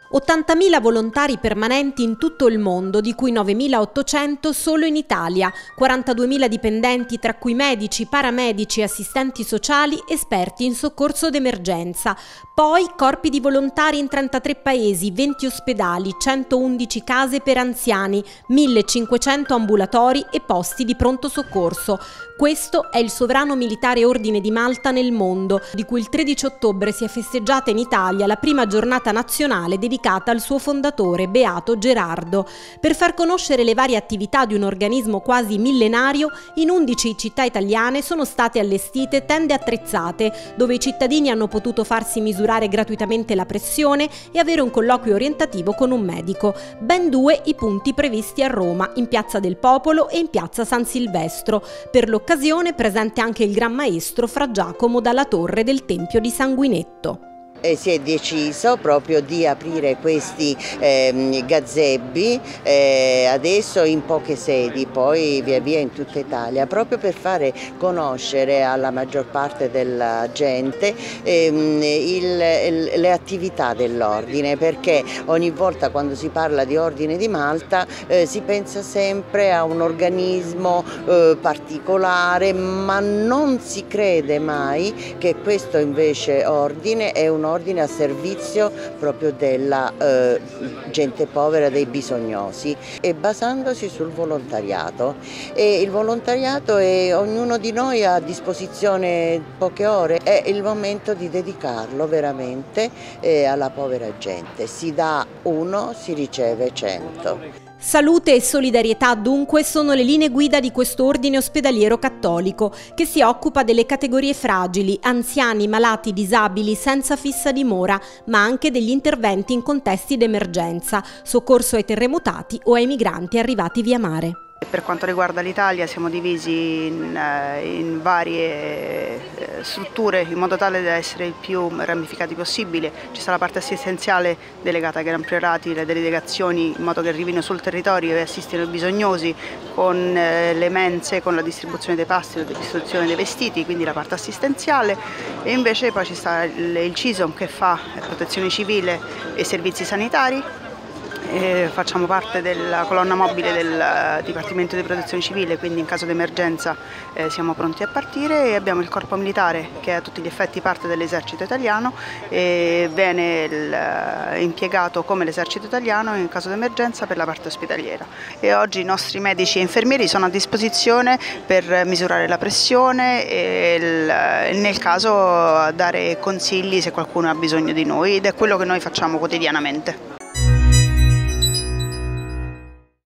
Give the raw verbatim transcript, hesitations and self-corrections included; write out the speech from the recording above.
ottantamila volontari permanenti in tutto il mondo, di cui novemilaottocento solo in Italia, quarantaduemila dipendenti tra cui medici, paramedici, assistenti sociali, esperti in soccorso d'emergenza. Poi corpi di volontari in trentatré paesi, venti ospedali, centoundici case per anziani, millecinquecento ambulatori e posti di pronto soccorso. Questo è il sovrano militare ordine di Malta nel mondo, di cui il tredici ottobre si è festeggiata in Italia la prima giornata nazionale dedicata al suo fondatore, Beato Gerardo. Per far conoscere le varie attività di un organismo quasi millenario, in undici città italiane sono state allestite tende attrezzate, dove i cittadini hanno potuto farsi misurare gratuitamente la pressione e avere un colloquio orientativo con un medico. Ben due i punti previsti a Roma, in Piazza del Popolo e in Piazza San Silvestro. Per l'occasione presente anche il Gran Maestro Fra Giacomo dalla Torre del Tempio di Sanguinetto. E si è deciso proprio di aprire questi eh, gazebbi eh, adesso in poche sedi, poi via via in tutta Italia, proprio per fare conoscere alla maggior parte della gente ehm, il, le attività dell'ordine, perché ogni volta quando si parla di Ordine di Malta eh, si pensa sempre a un organismo eh, particolare, ma non si crede mai che questo invece ordine è un ordine a servizio proprio della eh, gente povera, dei bisognosi, e basandosi sul volontariato. E il volontariato è, ognuno di noi ha a disposizione poche ore, è il momento di dedicarlo veramente eh, alla povera gente. Si dà uno, si riceve cento. Salute e solidarietà dunque sono le linee guida di questo ordine ospedaliero cattolico, che si occupa delle categorie fragili, anziani, malati, disabili, senza fissa dimora, ma anche degli interventi in contesti d'emergenza, soccorso ai terremotati o ai migranti arrivati via mare. Per quanto riguarda l'Italia siamo divisi in, in varie strutture in modo tale da essere il più ramificati possibile. Ci sta la parte assistenziale delegata ai Gran Priorati, le delegazioni in modo che arrivino sul territorio e assistano i bisognosi con le mense, con la distribuzione dei pasti, la distribuzione dei vestiti, quindi la parte assistenziale, e invece poi ci sta il C I S O M che fa protezione civile e servizi sanitari. E facciamo parte della colonna mobile del Dipartimento di Protezione Civile, quindi in caso di emergenza eh, siamo pronti a partire, e abbiamo il Corpo Militare che è a tutti gli effetti parte dell'esercito italiano e viene il, impiegato come l'esercito italiano in caso di emergenza per la parte ospedaliera. E oggi i nostri medici e infermieri sono a disposizione per misurare la pressione e il, nel caso dare consigli se qualcuno ha bisogno di noi, ed è quello che noi facciamo quotidianamente.